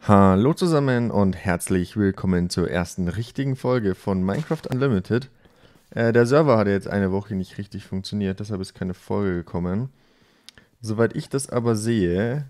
Hallo zusammen und herzlich willkommen zur ersten richtigen Folge von Minecraft Unlimited. Der Server hat jetzt eine Woche nicht richtig funktioniert, deshalb ist keine Folge gekommen. Soweit ich das aber sehe,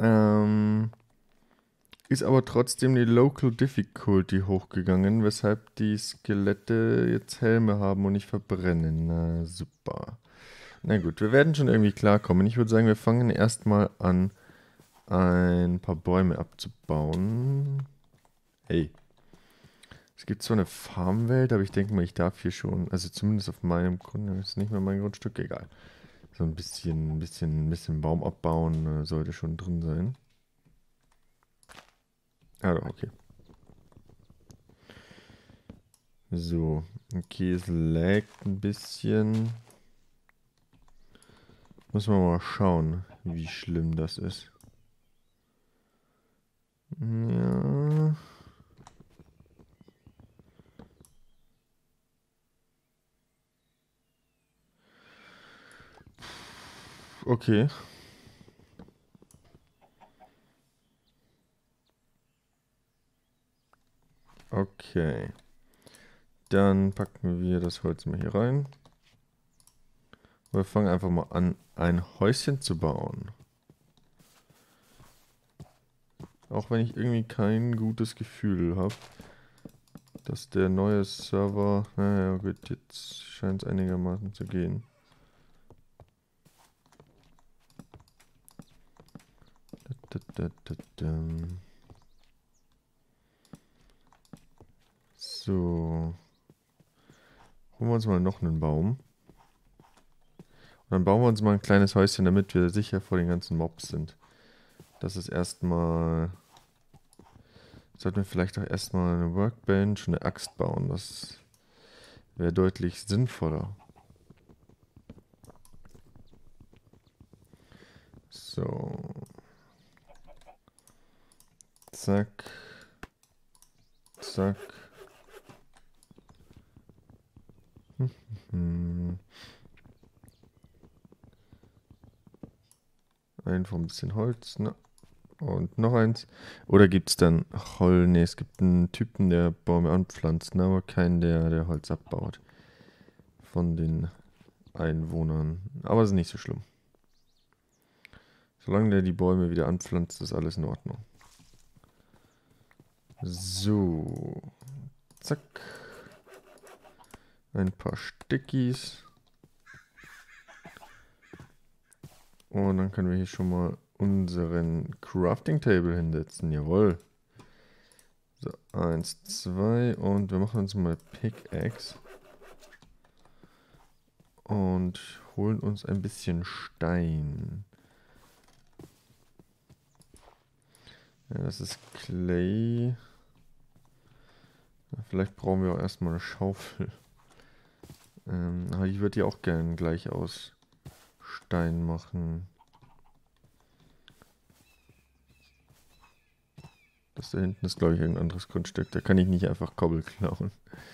ist aber trotzdem die Local Difficulty hochgegangen, weshalb die Skelette jetzt Helme haben und nicht verbrennen. Na super. Na gut, wir werden schon irgendwie klarkommen. Ich würde sagen, wir fangen erstmal an, ein paar Bäume abzubauen. Hey. Es gibt zwar eine Farmwelt, aber ich denke mal, ich darf hier schon, also zumindest auf meinem Grund, das ist nicht mehr mein Grundstück, egal. So ein bisschen Baum abbauen sollte schon drin sein. Ah, doch, okay. So, okay, es laggt ein bisschen. Muss man mal schauen, wie schlimm das ist. Ja. Okay. Okay. Dann packen wir das Holz mal hier rein. Wir fangen einfach mal an, ein Häuschen zu bauen. Auch wenn ich irgendwie kein gutes Gefühl habe, dass der neue Server... Naja, gut, jetzt scheint es einigermaßen zu gehen. So. Holen wir uns mal noch einen Baum. Und dann bauen wir uns mal ein kleines Häuschen, damit wir sicher vor den ganzen Mobs sind. Das ist erstmal... Sollten wir vielleicht auch erstmal eine Workbench und eine Axt bauen. Das wäre deutlich sinnvoller. So. Zack. Zack. Hm. Einfach ein bisschen Holz, ne? Und noch eins. Oder gibt es dann Holz? Ne, es gibt einen Typen, der Bäume anpflanzt, ne, aber keinen, der Holz abbaut. Von den Einwohnern. Aber das ist nicht so schlimm. Solange der die Bäume wieder anpflanzt, ist alles in Ordnung. So. Zack. Ein paar Stickies. Und dann können wir hier schon mal unseren Crafting Table hinsetzen. Jawohl. So, 1, 2 und wir machen uns mal Pickaxe. Und holen uns ein bisschen Stein. Ja, das ist Clay. Vielleicht brauchen wir auch erstmal eine Schaufel. Aber ich würde die auch gerne gleich aus Stein machen. Das da hinten ist, glaube ich, irgendein anderes Grundstück. Da kann ich nicht einfach Kobbel klauen.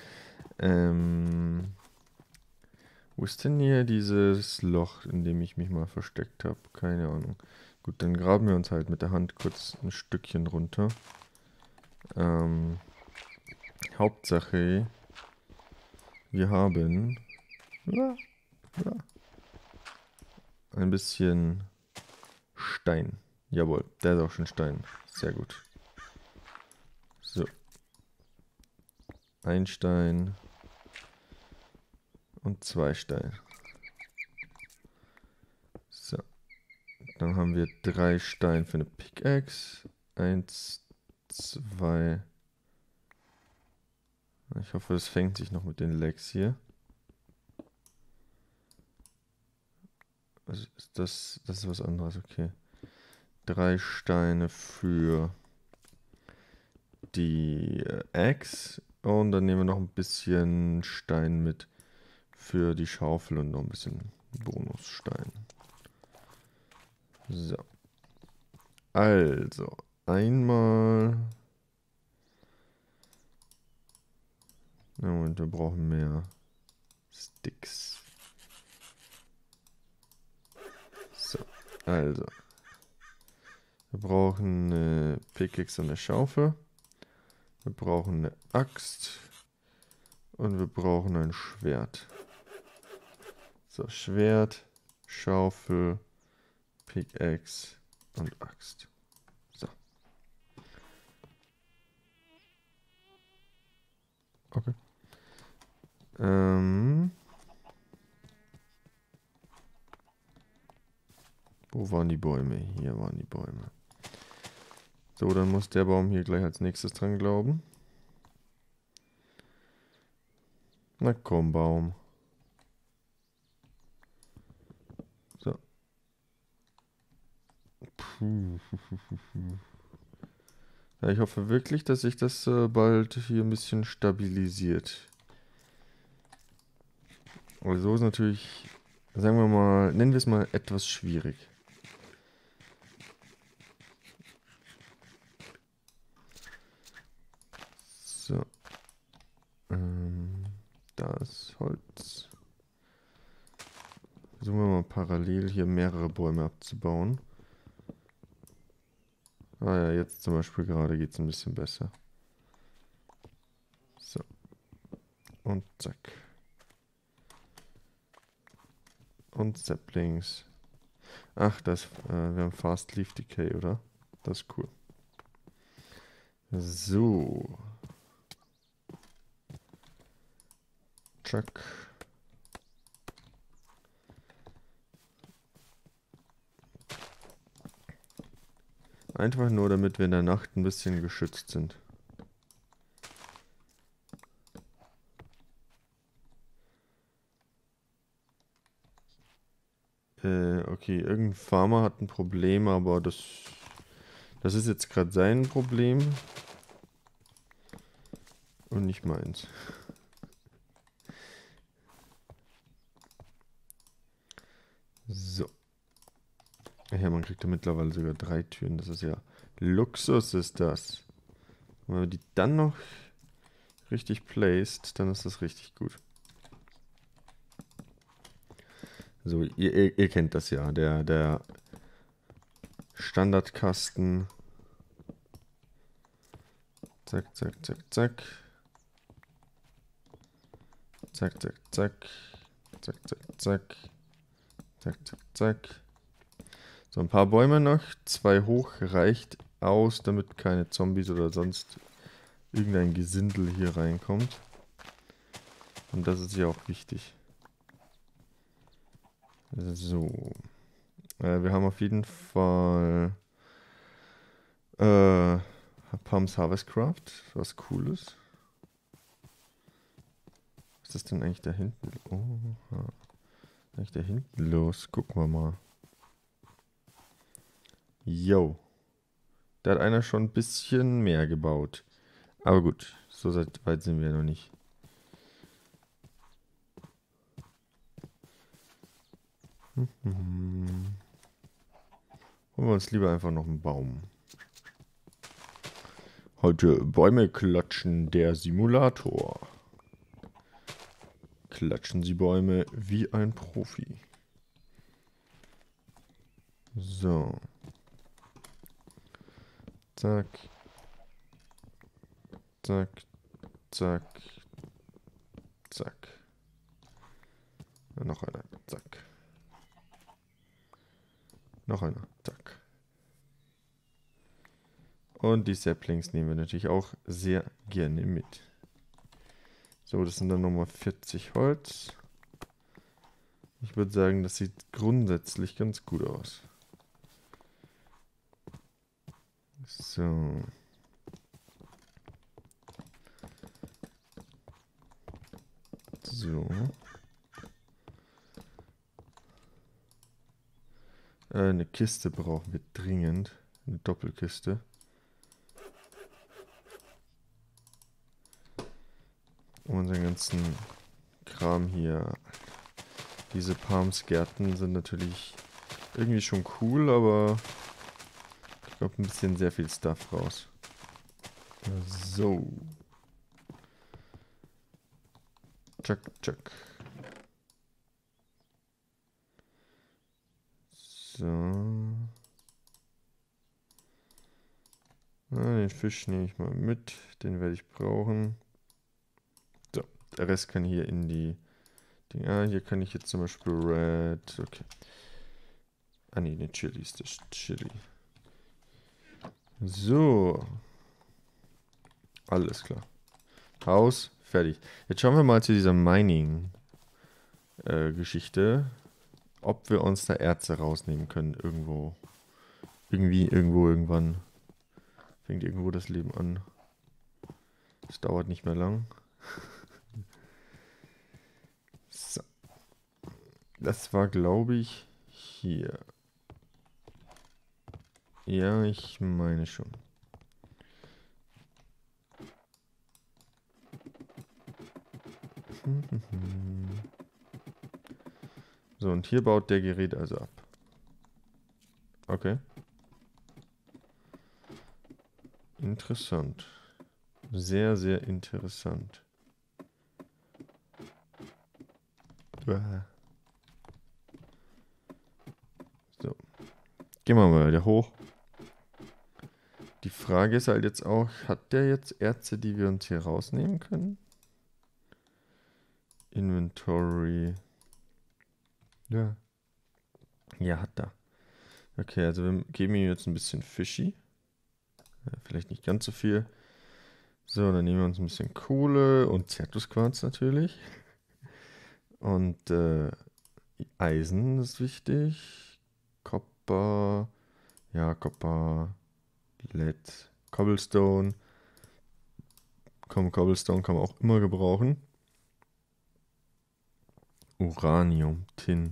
Wo ist denn hier dieses Loch, in dem ich mich mal versteckt habe? Keine Ahnung. Gut, dann graben wir uns halt mit der Hand kurz ein Stückchen runter. Hauptsache, wir haben ein bisschen Stein. Jawohl, der ist auch schon Stein. Sehr gut. So. Ein Stein und 2 Steine. So. Dann haben wir 3 Steine für eine Pickaxe. 1, 2. Ich hoffe, es fängt sich noch mit den Legs hier. Was ist das? Das ist was anderes, okay. 3 Steine für die Axe. Und dann nehmen wir noch ein bisschen Stein mit für die Schaufel und noch ein bisschen Bonusstein. So. Also, einmal. Na, und wir brauchen mehr Sticks. So, also. Wir brauchen eine Pickaxe und eine Schaufel. Wir brauchen eine Axt. Und wir brauchen ein Schwert. So, Schwert, Schaufel, Pickaxe und Axt. So. Okay. Wo waren die Bäume? Hier waren die Bäume. So, dann muss der Baum hier gleich als nächstes dran glauben. Na komm, Baum. So. Puh. Ja, ich hoffe wirklich, dass sich das bald hier ein bisschen stabilisiert. Aber so ist natürlich, sagen wir mal, nennen wir es mal etwas schwierig. So. Da ist Holz. Versuchen wir mal parallel hier mehrere Bäume abzubauen. Ah ja, jetzt zum Beispiel gerade geht es ein bisschen besser. So. Und zack. Und Saplings. Ach, wir haben Fast Leaf Decay, oder? Das ist cool. So. Chuck. Einfach nur, damit wir in der Nacht ein bisschen geschützt sind. Okay, irgendein Farmer hat ein Problem, aber das ist jetzt gerade sein Problem. Und nicht meins. So. Ja, man kriegt ja mittlerweile sogar 3 Türen. Das ist ja Luxus, ist das. Und wenn man die dann noch richtig placed, dann ist das richtig gut. So, ihr kennt das ja. Der Standardkasten. Zack, zack, zack, zack. Zack, zack, zack. Zack, zack, zack. Zack, zack, zack. So, ein paar Bäume noch. 2 hoch reicht aus, damit keine Zombies oder sonst irgendein Gesindel hier reinkommt. Und das ist ja auch wichtig. So. Wir haben auf jeden Fall Palms Harvest Craft, was cool ist. Was ist das denn eigentlich da hinten? Oh, was ist eigentlich da hinten los? Gucken wir mal. Yo. Da hat einer schon ein bisschen mehr gebaut. Aber gut, so weit sind wir noch nicht. Holen wir uns lieber einfach noch einen Baum. Heute Bäume klatschen, der Simulator. Klatschen Sie Bäume wie ein Profi. So. Zack. Zack. Zack. Zack. Noch einer. Zack. Noch einer. Zack. Und die Saplings nehmen wir natürlich auch sehr gerne mit. So, das sind dann nochmal 40 Holz. Ich würde sagen, das sieht grundsätzlich ganz gut aus. So. So. Eine Kiste brauchen wir dringend. Eine Doppelkiste. Um unseren ganzen Kram hier. Diese Palmsgärten sind natürlich irgendwie schon cool, aber ich glaube, ein bisschen sehr viel Stuff raus. So. Chuck, chuck. So. Den Fisch nehme ich mal mit. Den werde ich brauchen. So, der Rest kann hier in die Dinger. Hier kann ich jetzt zum Beispiel Red. Okay. Ah ne, den Chili ist das Chili. So. Alles klar. Haus, fertig. Jetzt schauen wir mal zu dieser Mining-Geschichte, ob wir uns da Erze rausnehmen können irgendwo. Irgendwie, irgendwo, irgendwann. Fängt irgendwo das Leben an. Es dauert nicht mehr lang. So. Das war, glaube ich, hier. Ja, ich meine schon. So, und hier baut der Gerät also ab. Okay. Interessant. Sehr, sehr interessant. So. Gehen wir mal wieder hoch. Die Frage ist halt jetzt auch, hat der jetzt Erze, die wir uns hier rausnehmen können? Inventory. Ja. Ja, hat er. Okay, also wir geben ihm jetzt ein bisschen Fishy. Ja, vielleicht nicht ganz so viel. So, dann nehmen wir uns ein bisschen Kohle und Zertusquarz natürlich. Und Eisen ist wichtig. Copper. Ja, Copper. Lead. Cobblestone. Komm, Cobblestone kann man auch immer gebrauchen. Uranium, Tin.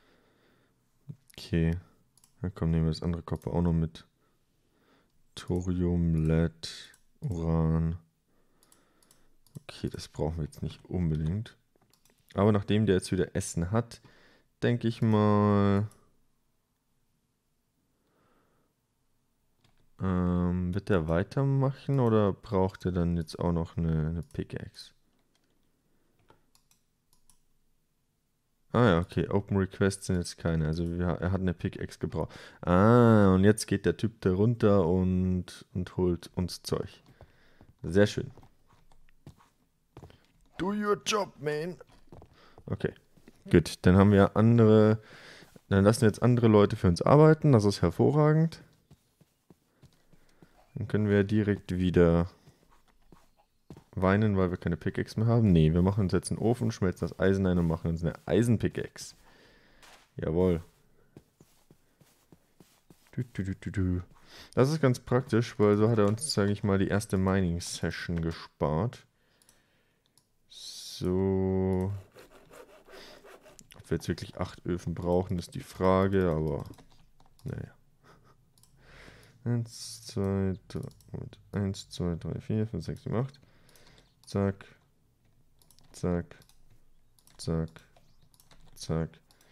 Okay. Dann komm, nehmen wir das andere Copper auch noch mit. Thorium, Lead, Uran. Okay, das brauchen wir jetzt nicht unbedingt. Aber nachdem der jetzt wieder Essen hat, denke ich mal, wird der weitermachen oder braucht er dann jetzt auch noch eine Pickaxe? Ah ja, okay, Open Requests sind jetzt keine, also er hat eine Pickaxe gebraucht. Ah, und jetzt geht der Typ da runter und holt uns Zeug. Sehr schön. Do your job, man. Okay, gut, dann haben wir andere, dann lassen jetzt andere Leute für uns arbeiten, das ist hervorragend. Dann können wir direkt wieder weinen, weil wir keine Pickaxe mehr haben. Nee, wir machen uns jetzt einen Ofen, schmelzen das Eisen ein und machen uns eine Eisenpickaxe. Jawohl. Das ist ganz praktisch, weil so hat er uns, sage ich mal, die erste Mining-Session gespart. So. Ob wir jetzt wirklich 8 Öfen brauchen, ist die Frage, aber naja. 1, 2, 3, und 1, 2, 3, 4, 5, 6, 7, 8. Zack. Zack. Zack. Zack.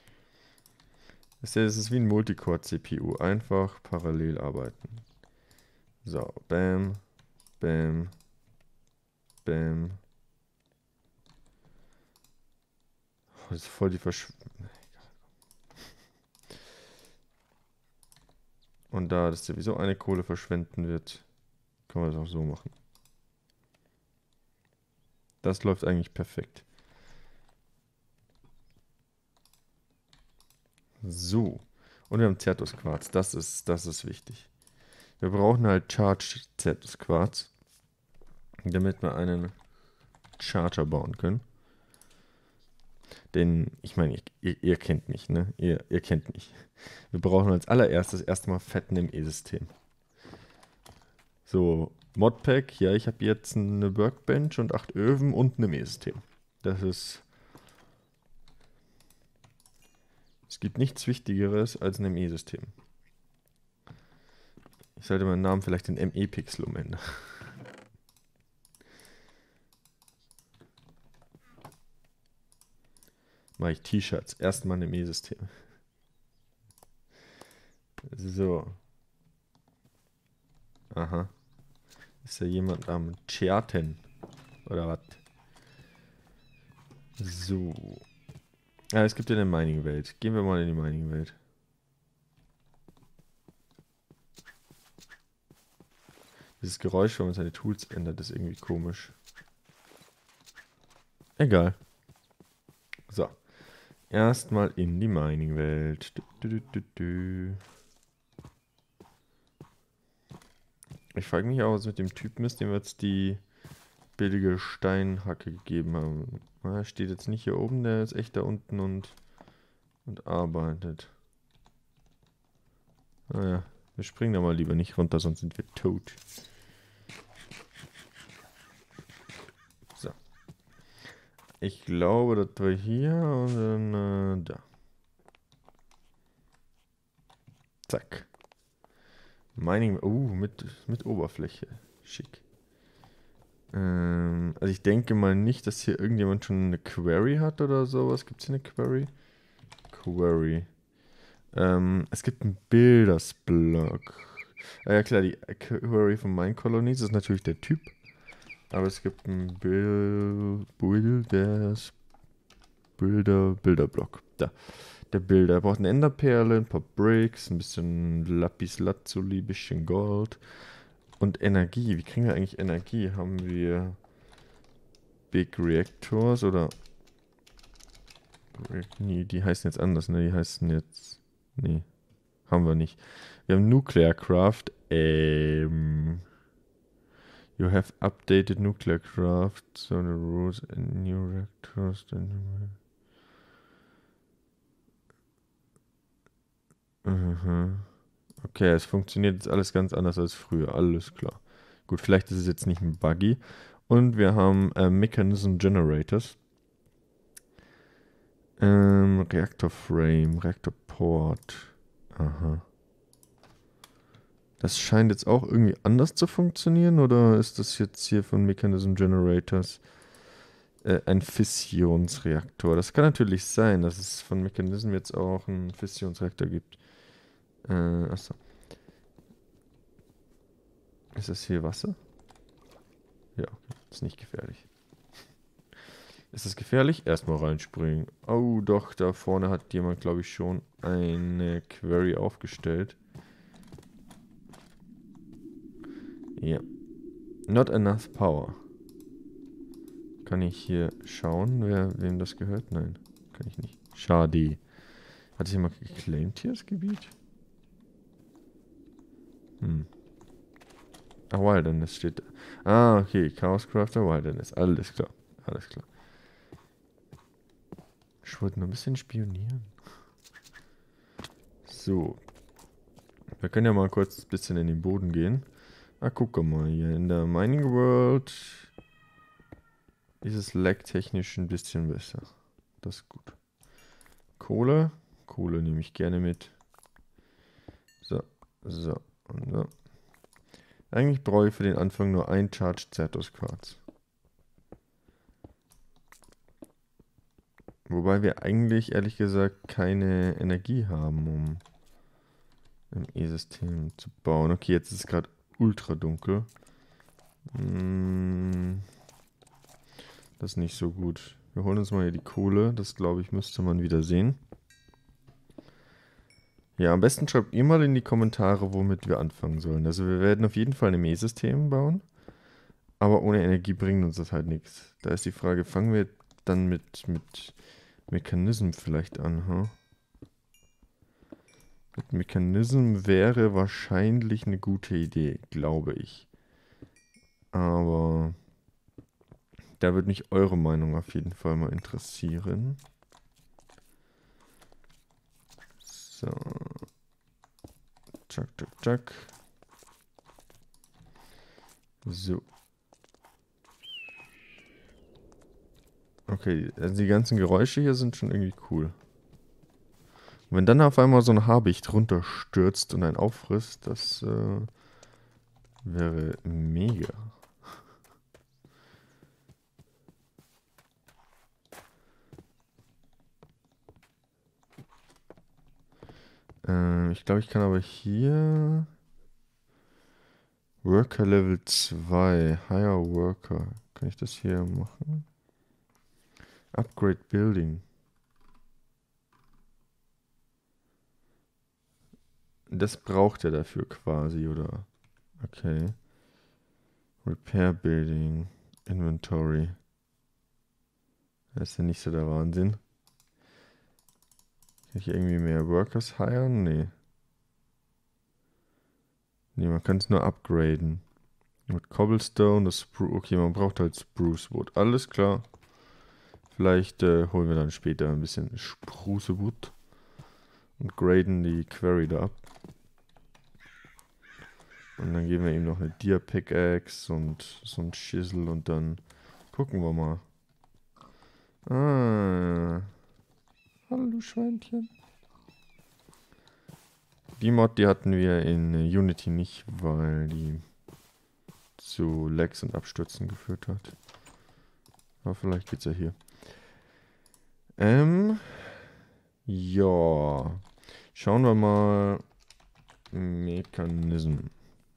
Es ist wie ein Multicore-CPU. Einfach parallel arbeiten. So, bam, bam, bam. Oh, das ist voll die Und da das sowieso eine Kohle verschwenden wird, können wir das auch so machen. Das läuft eigentlich perfekt. So. Und wir haben Zertusquarz. Das ist wichtig. Wir brauchen halt Charged Zertusquarz, damit wir einen Charger bauen können. Denn, ich meine, ihr kennt mich, ne? Ihr kennt mich. Wir brauchen als allererstes erstmal Fetten im E-System. So, Modpack, ja, ich habe jetzt eine Workbench und 8 Öfen und ein E-System. Das ist... Es gibt nichts Wichtigeres als ein ME-System. Ich sollte meinen Namen vielleicht in ME-Pixel umändern. Mache ich T-Shirts. Erstmal ein ME-System. So. Aha. Ist ja jemand am Chatten? Oder was? So. Ja, es gibt ja eine Mining-Welt. Gehen wir mal in die Mining-Welt. Dieses Geräusch, wenn man seine Tools ändert, ist irgendwie komisch. Egal. So. Erstmal in die Mining-Welt. Ich frage mich auch, was mit dem Typen ist, dem wir jetzt die billige Steinhacke gegeben haben. Er steht jetzt nicht hier oben, der ist echt da unten und arbeitet. Naja, wir springen da mal lieber nicht runter, sonst sind wir tot. So. Ich glaube, das war hier und dann da. Zack. Mining, mit Oberfläche. Schick. Also ich denke mal nicht, dass hier irgendjemand schon eine Query hat oder sowas. Gibt es hier eine Query? Query. Es gibt einen Builders-Block. Ja klar, die Query von Mine Colonies ist natürlich der Typ. Aber es gibt einen Builder-Block. Da. Der Builder braucht eine Enderperle, ein paar Bricks, ein bisschen Lapis Lazuli, ein bisschen Gold. Und Energie. Wie kriegen wir eigentlich Energie? Haben wir Big Reactors oder... Nee, die heißen jetzt anders, ne? Die heißen jetzt... Nee, haben wir nicht. Wir haben Nuclear Craft. You have updated Nuclear Craft, so the rules and new reactors. Okay, es funktioniert jetzt alles ganz anders als früher. Alles klar. Gut, vielleicht ist es jetzt nicht ein Buggy. Und wir haben Mechanism Generators. Reactor Frame, Reactor Port. Aha. Das scheint jetzt auch irgendwie anders zu funktionieren, oder ist das jetzt hier von Mechanism Generators ein Fissionsreaktor? Das kann natürlich sein, dass es von Mechanism jetzt auch einen Fissionsreaktor gibt. Achso. Ist das hier Wasser? Ja, okay. Ist nicht gefährlich. Ist das gefährlich? Erstmal reinspringen. Oh, doch, da vorne hat jemand, glaube ich, schon eine Query aufgestellt. Ja. Not enough power. Kann ich hier schauen, wem das gehört? Nein, kann ich nicht. Schade. Hat sich jemand geclaimed hier, das Gebiet? Ah, Wilderness steht da. Ah, okay. Chaos Crafter, Wilderness. Alles klar. Alles klar. Ich wollte nur ein bisschen spionieren. So. Wir können ja mal kurz ein bisschen in den Boden gehen. Ah, guck mal hier. In der Mining World ist es lag-technisch ein bisschen besser. Das ist gut. Kohle. Kohle nehme ich gerne mit. So. So. Und so. Eigentlich brauche ich für den Anfang nur ein Charged Certus Quarz. Wobei wir eigentlich, ehrlich gesagt, keine Energie haben, um im E-System zu bauen. Okay, jetzt ist es gerade ultra dunkel. Das ist nicht so gut. Wir holen uns mal hier die Kohle. Das, glaube ich, müsste man wieder sehen. Ja, am besten schreibt ihr mal in die Kommentare, womit wir anfangen sollen. Also wir werden auf jeden Fall ein E-System bauen. Aber ohne Energie bringt uns das halt nichts. Da ist die Frage, fangen wir dann mit Mechanism vielleicht an, huh? Mit Mechanism wäre wahrscheinlich eine gute Idee, glaube ich. Aber da würde mich eure Meinung auf jeden Fall mal interessieren. So. Zack, zack, zack. So. Okay, also die ganzen Geräusche hier sind schon irgendwie cool. Und wenn dann auf einmal so ein Habicht runterstürzt und einen auffrisst, das wäre mega. Ich glaube, ich kann aber hier Worker Level 2, Higher Worker. Kann ich das hier machen? Upgrade Building. Das braucht er dafür quasi, oder? Okay. Repair Building. Inventory. Das ist ja nicht so der Wahnsinn. Kann ich irgendwie mehr Workers hiren? Nee. Nee, man kann es nur upgraden. Mit Cobblestone, das Spruce. Okay, man braucht halt Spruce Wood. Alles klar. Vielleicht holen wir dann später ein bisschen Spruce Wood. Und graden die Quarry da ab. Und dann geben wir ihm noch eine Deer Pickaxe und so ein Schissel und dann gucken wir mal. Ah. Hallo, du Schweinchen. Die Mod, die hatten wir in Unity nicht, weil die zu Lags und Abstürzen geführt hat. Aber vielleicht geht's ja hier. Ja. Schauen wir mal. Mechanism.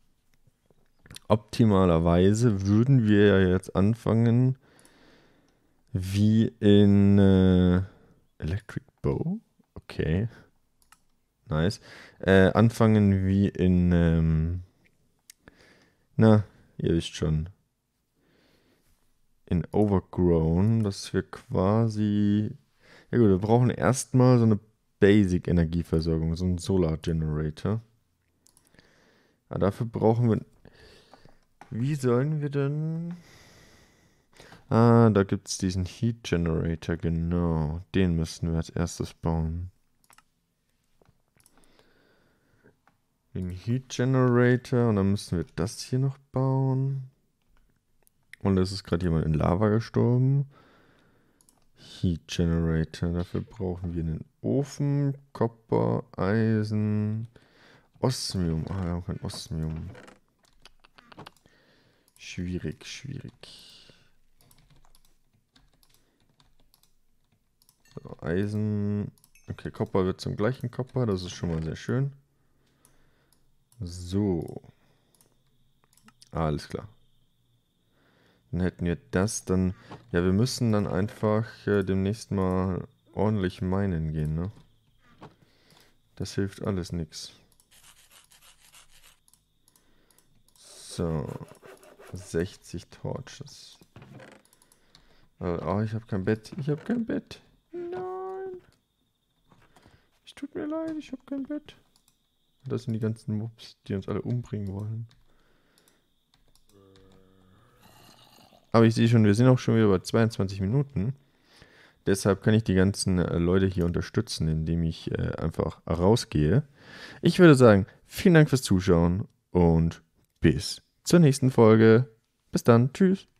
Optimalerweise würden wir ja jetzt anfangen wie in Electric Bow. Okay. Nice. Anfangen wie in, na, ihr wisst schon. In Overgrown, dass wir quasi, ja gut, wir brauchen erstmal so eine Basic-Energieversorgung, so einen Solar-Generator. Aber dafür brauchen wir, wie sollen wir denn, da gibt es diesen Heat Generator, genau, den müssen wir als erstes bauen. Den Heat Generator und dann müssen wir das hier noch bauen. Und es ist gerade jemand in Lava gestorben. Heat Generator, dafür brauchen wir einen Ofen, Copper, Eisen, Osmium. Ah, wir haben kein Osmium. Schwierig, schwierig. So, Eisen. Okay, Copper wird zum gleichen Copper, das ist schon mal sehr schön. So. Alles klar. Dann hätten wir das dann. Ja, wir müssen dann einfach demnächst mal ordentlich minen gehen, ne? Das hilft alles nichts. So. 60 Torches. Oh, ich habe kein Bett. Ich habe kein Bett. Nein. Es tut mir leid, ich habe kein Bett. Das sind die ganzen Mobs, die uns alle umbringen wollen. Aber ich sehe schon, wir sind auch schon wieder bei 22 Minuten. Deshalb kann ich die ganzen Leute hier unterstützen, indem ich einfach rausgehe. Ich würde sagen, vielen Dank fürs Zuschauen und bis zur nächsten Folge. Bis dann. Tschüss.